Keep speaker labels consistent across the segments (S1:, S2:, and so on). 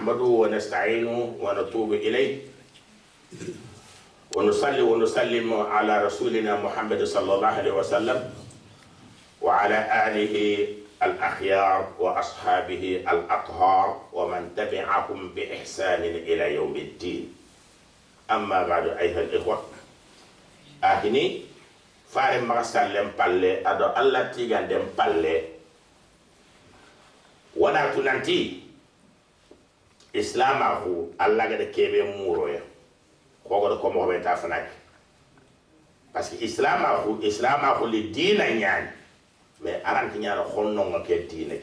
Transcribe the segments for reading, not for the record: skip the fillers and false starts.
S1: نحمده ونستعينه ونتوب إليه ونصلي ونسلم على رسولنا محمد صلى الله عليه وسلم وعلى آله الأخيار وأصحابه الأطهار ومن تبعهم بإحسان إلى يوم الدين. أما بعد أيها الإخوة أهني فارم مرسلم بالله أدو الله تيغان دم بالله wana tunanti islam aku Allah ga de kebe muro ya ko ko mo be ta fanak parce que islam aku li dina nyaan mais aranti nyaano xonno nga ke dina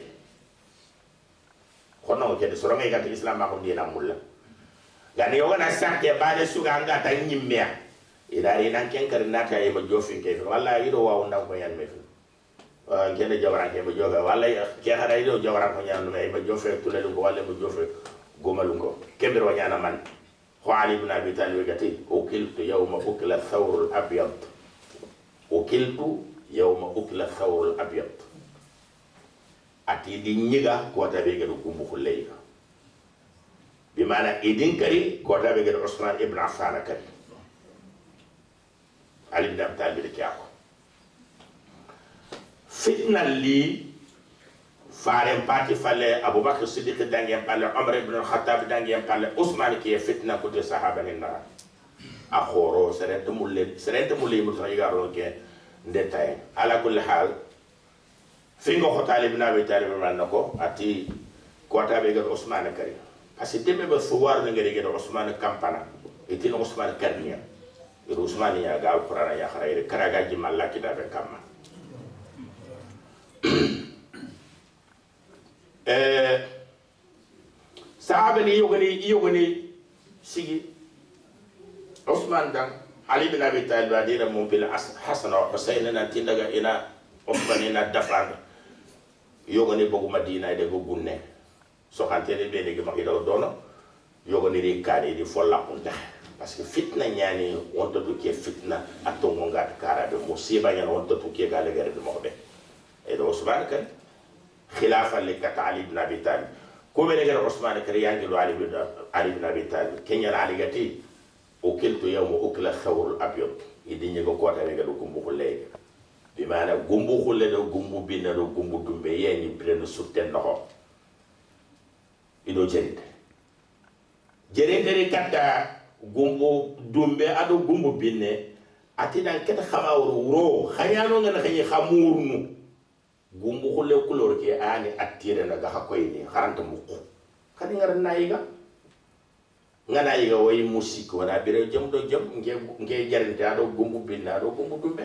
S1: xonno ke de soro ngay gat islam aku dina mulla gani yo na sanke baade suga nga ta nyimmea ida ina ken kar nata e ma jofin ke wallahi do wa wonda ko yan me kene jawran ke mo joga walla ke hada ido jawran ko nyaanu me ba jofe tulelu ko walla mo jofe gomalu ko kembir wa nyaana man ko ali ibn abi talib gati ukiltu yawma ukla thawr al abyad ukiltu yawma ukla thawr al abyad ati di nyiga ko tabe ga ko mbu khulay bi mana idin kari ko tabe ga usman ibn affan kari ali ibn abi talib ko fitna li faren parti falle abubakar siddiq dangem palle umar ibn al-khattab dangem palle usman ki fitna ko de sahaba ni na akhoro serente mulle mu tan yigaro ke ndetay ala kulli hal fingo ko talib ibn abi talib man nako ati ko tabe ga usman kari parce que dembe ba suwar na ngere ga usman kampana itin usman karniya usman ya ga alquran ya kharaire karaga ji mallaki da be kamma sahaba ni yogani sigi Usman dan Ali bin Abi Talib adira mo bil Hasan wa Husayn na tindaga ina Usman ina dafan yogani bogu Madina de go gunne so xante de be de ma ido dono yogani ri kani di folla kunta parce que fitna nyani wonto to ke fitna atongo ngat karabe musiba nyani wonto to ke gale gare de mo be edo Usman kan خلافا لك علي بن ابي طالب كوبي نغير عثمان كريان جلو علي بن ابي طالب كينيا علي غتي وكلت يوم اكل الثور الابيض يدي نيغو كوتا نغا غومبو خولي بمعنى غومبو خولي دو غومبو بين دو غومبو دومبي يني برن سوتن نخو يدو جريتري كاتا غومبو دومبي ادو غومبو بين اتي دان كتا خماورو ورو خيانو ngana xey xamurnu gumbu khule kulor ke ani attire na ga hakoyni haranta mukku kadi ngar nayiga ngana yiga way musique wala bire jëm do jëm nge jarinte ado gumbu binna do gumbu dumbe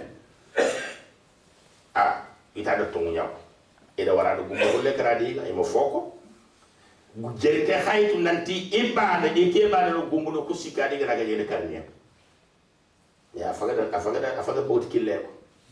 S1: ita da tongu nyaw ida wara do gumbu khule kradi ga imo foko jarinte haytu nanti ibada de ke bada do gumbu do kusika diga ga jene karniya ya afaga boti kille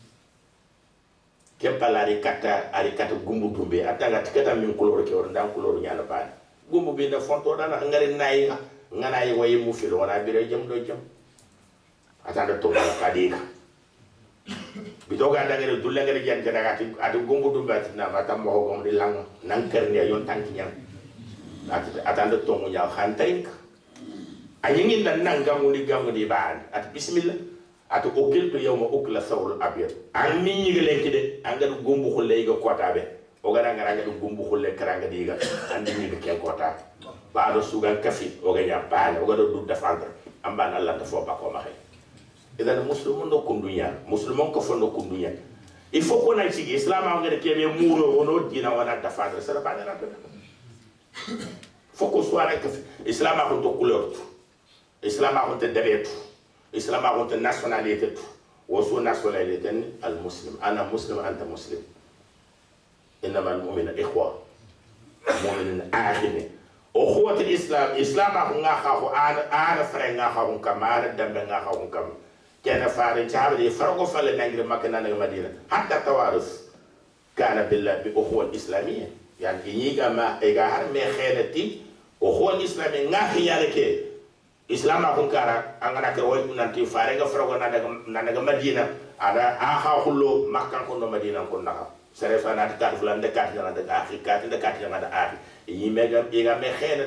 S1: kempalari kata gumbu dumbe atanga tikata min kulor ke wonda kulor nyala bani gumbu be na fonto dana ngari nayi ngana yi wayi mu fil wala bire jam do jam atanda to bala kadika bitoga ndagere dulle ngari jante daga ti adu gumbu dumbe atina mata mo gom di lang nan kerne yon tanki nyam atanda to mu nyaw khantank ayingin nan gamu di ban at bismillah atu okiltu yawma ukla thawr abyad an min yigelen kide anga du gumbu khulle ga kota be o gara ngara ga du gumbu khulle karanga diga andi ni ke kota ba do sugan kafi o ga nya bana o ga do defendre amba Allah ta fo ba ko maxe idan muslimun do kundunya muslimon ko fondo kundunya il faut qu'on aille ci islam nga de kebe muro wono dina wana defendre sara ba na ko faut qu'on soit avec islam a ko couleur islam a ko debetu islam a ko nationalité وسو nationalité المسلم انا مسلم انت مسلم انما المؤمن اخوه مؤمن اخين اخوه الاسلام اسلام nga xaxu ana frère nga xaxu kamara dembe nga xaxu kam kena faare taabali fargo fale nangir makana na madina hatta tawarus kana billah bi اخوه الاسلاميه يعني ييغا ما ايغا har me khelati اخوه الاسلاميه nga xiyaleke islam akun kara angana ke way nanti faare ga frogo na daga madina ada aha khullo makkan ko no madina ko naka sere fa na ta fulan de kat na daga akhi kat de kat na da akhi yi mega me khenate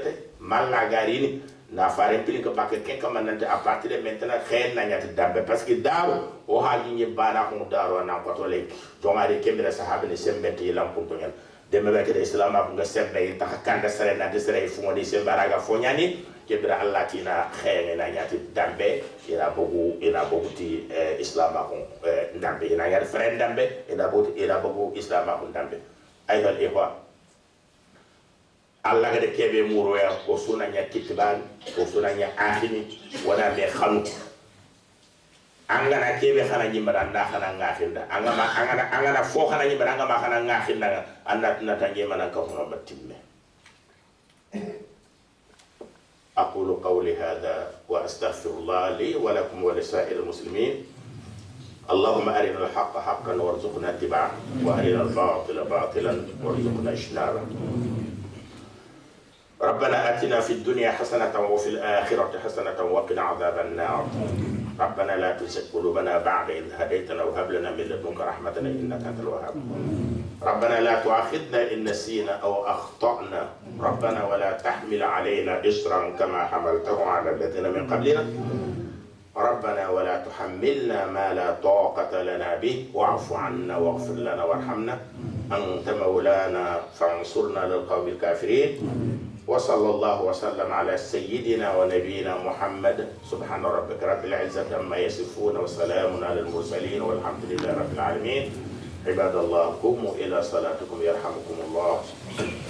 S1: malla garini na fare pili ko bakke ken kam nante à partir de maintenant xen na nyati dambe parce que daro o haji ni bana ko daro na ko to le jomare kembira sahabe ne sembeti lam ko to nyal deme be ke islam ko nga sembe ta kanda sare na de sare fu ngoni sembaraga fo nyani kembira allah tina xen na nyati dambe ina bogu ti islam ko dambe ina yar frère dambe ina bogu islam ko dambe ay hal ihwa Allah ga de kebe muro ya ko sunanya kitban ko sunanya akhini wala be khanu angana kebe khana nyimara nda khana ngakhinda angana fo khana nyimara ngama khana ngakhinda anda na tangi mana ka hono batimme aqulu qawli hadha wa astaghfirullah li wa lakum wa lisa'il muslimin اللهم أرنا الحق حقا وارزقنا اتباعه وأرنا الباطل باطلا وارزقنا اجتنابه ربنا آتنا في الدنيا حسنة وفي الآخرة حسنة وقنا عذاب النار ربنا لا تزغ قلوبنا بعد إذ هديتنا وهب لنا من لدنك رحمة إنك أنت الوهاب ربنا لا تؤاخذنا إن نسينا أو أخطأنا ربنا ولا تحمل علينا إصرا كما حملته على الذين من قبلنا ربنا ولا تحملنا ما لا طاقة لنا به واعف عنا واغفر لنا وارحمنا أنت مولانا فانصرنا للقوم الكافرين وصلى الله وسلم على سيدنا ونبينا محمد سبحان ربك رب العزة عما يصفون وسلام على المرسلين والحمد لله رب العالمين عباد الله قوموا إلى صلاتكم يرحمكم الله